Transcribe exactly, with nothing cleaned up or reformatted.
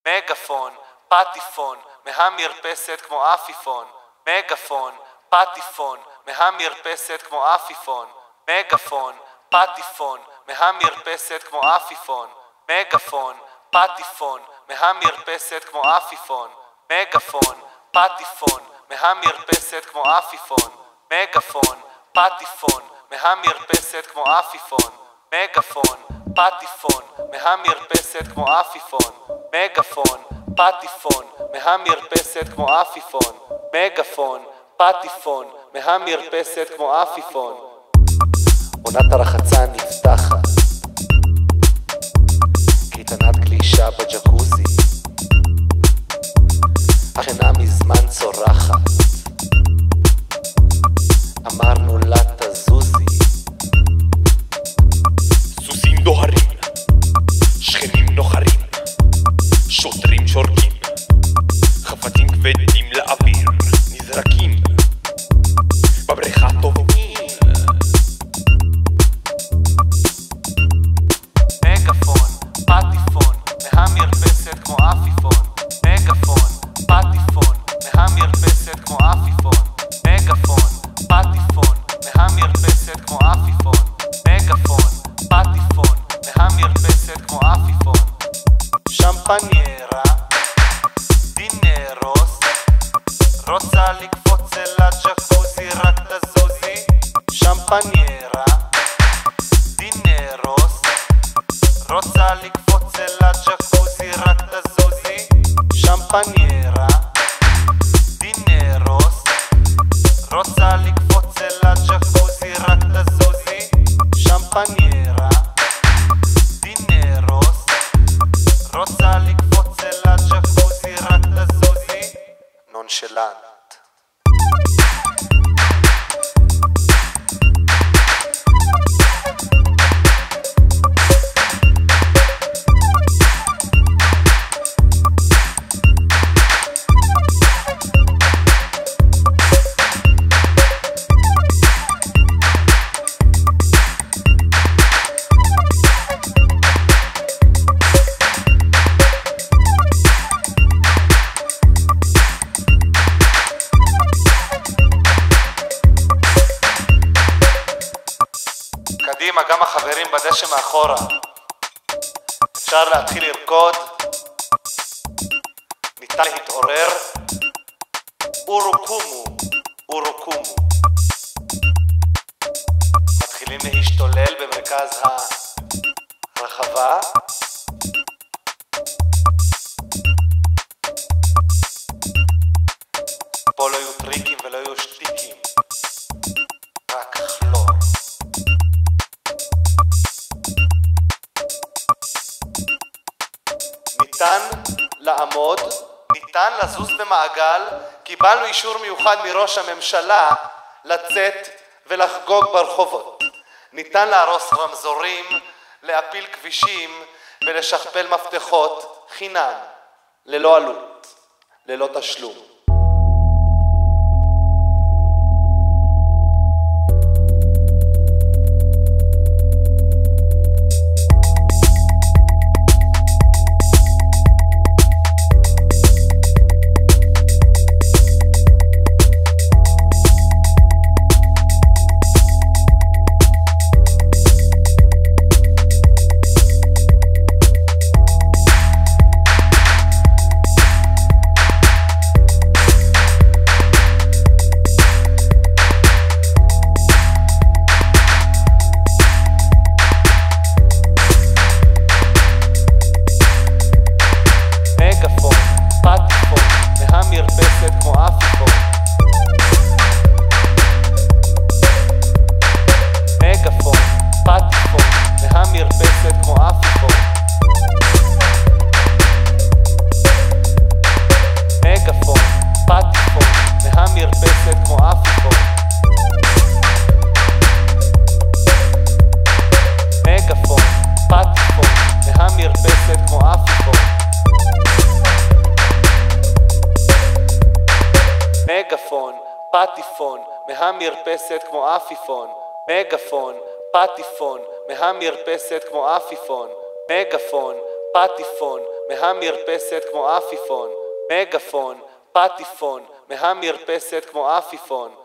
מגפון, פטיפון, מהמרפסת כמו עפיפון. מגפון, פטיפון, מהמרפסת כמו עפיפון. מגפון, פטיפון, מהמרפסת כמו עפיפון. מגפון, פטיפון, מהמרפסת כמו עפיפון. מגפון, פטיפון, מהמרפסת כמו עפיפון. מגפון, פטיפון, מהמרפסת כמו עפיפון. מגפון, פטיפון, מהמרפסת כמו עפיפון. מגפון, פטיפון, מהמרפסת כמו עפיפון. מגפון, פטיפון, מהמרפסת כמו עפיפון. עונת הרחצה נפתחת, קייטנת גלישה בג'קוזי, השכנה מזמן צורחת, אמרנו לה תזוזי. סוסים דוהרים, שכנים נוחרים, שוטרים שורקים, חפצים כבדים לאוויר נזרקים, בבריכה טובעים. מגפון, פטיפון, מהמרפסת כמו עפיפון. מגפון, פטיפון, מהמרפסת כמו עפיפון. מגפון, פטיפון, מהמרפסת כמו עפיפון. מגפון, פטיפון, מהמרפסת כמו עפיפון. שמפניירה, דינרוס, רוצה לקפוץ אל הג'קוזי, רק תזוזי. שמפניירה, דינרוס, רוצה לקפוץ אל הג'קוזי, רק תזוזי. שמפניירה, דינרוס, רוצה לקפוץ אל הג'קוזי, רק תזוזי. שמפניירה, דינרוס, רוצה לקפוץ אל הג'קוזי, רק תזוזי. נונשלנט. קדימה, גם החברים בדשא מאחורה. אפשר להתחיל לרקוד, ניתן להתעורר. אורוקומו, אורוקומו. מתחילים להשתולל במרכז הרחבה. פה לא יהיו טריקים ולא יהיו שטיקים, רק חלור. ניתן לעמוד, ניתן לזוז במעגל. קיבלנו אישור מיוחד מראש הממשלה לצאת ולחגוג ברחובות. ניתן להרוס רמזורים, להפיל כבישים ולשכפל מפתחות חינם, ללא עלות, ללא תשלום. מגפון, פטיפון, מהמרפסת כמו עפיפון. מגפון, פטיפון, מהמרפסת כמו עפיפון. מגפון, פטיפון, מהמרפסת כמו עפיפון, מגפון, פטיפון, מהמרפסת כמו עפיפון,